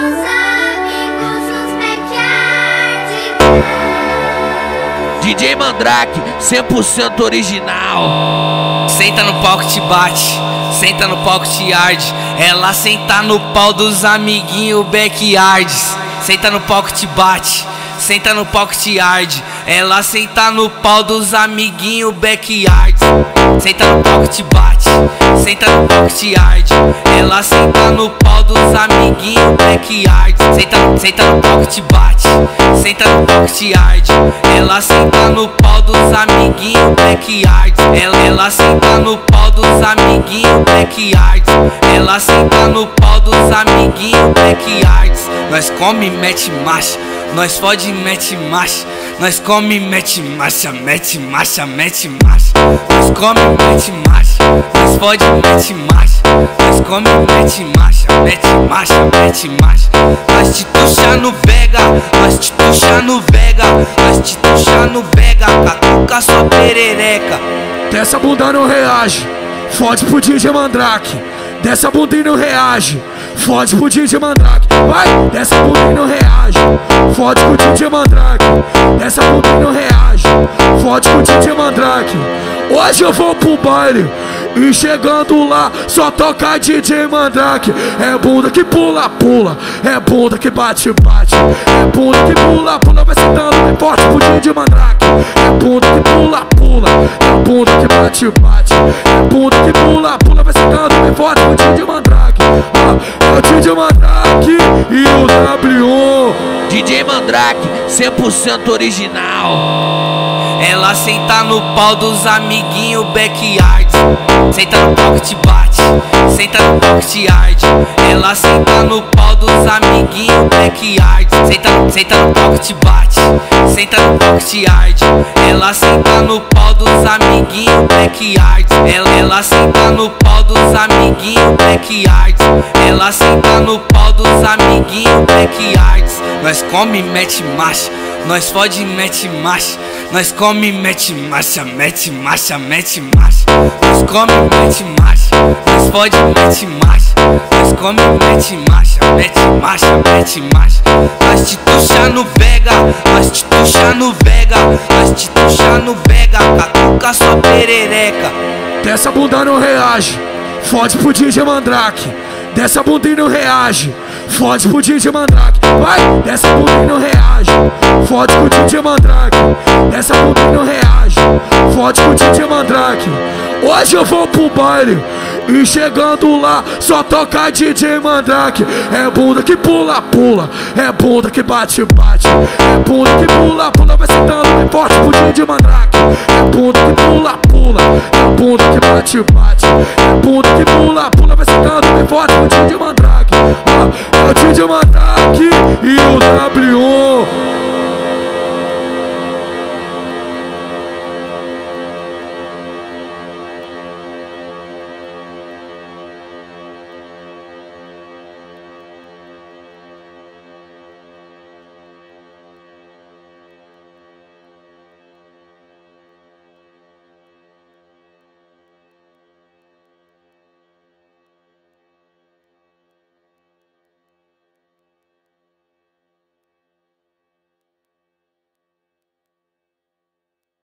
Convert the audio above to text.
DJ Mandrake, 100% original. Senta no palco, te bate, senta no palco, te arde. Ela senta no pau dos amiguinhos backyards. Senta no palco, te bate, senta no palco, te arde. Ela senta no pau dos amiguinhos backyards. Senta no palco, te bate, senta no palco, te arde. Ela senta no pau dos amiguinhos backyards. Senta no palco, te bate, senta no palco, te arde. Ela senta no pau dos amiguinhos backyards. Ela senta no pau dos amiguinhos backyards. Ela senta no pau dos amiguinhos backyards. Nós come, mete marcha, nós fode, mete marcha. Nós come, mete marcha, mete marcha, mete marcha. Nós come, mete marcha, nós fode, mete marcha. Nós come, mete marcha, mete marcha, mete marcha. Nós te tuxa no Vega, nós te tuxa no Vega, nós te tuxa no Vega, catuca sua perereca. Dessa bunda não reage, fode pro DJ Mandrake. Dessa bunda e não reage, fode pro DJ Mandrake. Vai, dessa bunda e não reage, fode pro DJ Mandrake. Dessa bunda e não reage, fode pro DJ Mandrake. Hoje eu vou pro baile e chegando lá só toca DJ Mandrake. É bunda que pula, pula, é bunda que bate, bate. É bunda que pula, pula, vai sentando bem forte pro DJ Mandrake. É bunda que pula, pula, é bunda que bate, bate. É bunda que pula, pula, vai sentando bem forte pro DJ Mandrake. É o DJ Mandrake e o W1. DJ Mandrake, 100% original. Ela senta no pau dos amiguinhos backyards. Senta no palco, te bate, senta no palco, te arde. Ela senta no pau dos amiguinhos backyards. Senta no palco, te bate, senta no palco, te arde. Ela senta no pau dos amiguinhos backyards. Ela senta no pau dos amiguinhos backyards. Ela senta no pau dos amiguinhos backyards. Nós come, mete marcha, nós fode, mete marcha. Nós come, mete marcha, mete marcha, mete marcha. Nós come, mete marcha, nós fode, mete marcha. Nós come, mete marcha, mete marcha, mete marcha. Nós te tuxa no Vega, nós te tuxa no Vega, nós te tuxa no Vega, catuca sua perereca. Dessa bunda não reage, fode pro DJ Mandrake. Dessa bunda e não reage, fode pro DJ Mandrake. Vai, dessa bunda e não reage, fode pro DJ Mandrake. Dessa bunda e não reage, fode pro DJ Mandrake. Hoje eu vou pro baile e chegando lá só toca DJ Mandrake. É bunda que pula, pula, é bunda que bate, bate. É bunda que pula, pula, vai sentando bem forte pro DJ Mandrake. É bunda que pula, pula, é bunda que bate, bate. É bunda que pula, pula, vai sentando bem forte pro DJ Mandrake. É o DJ Mandrake.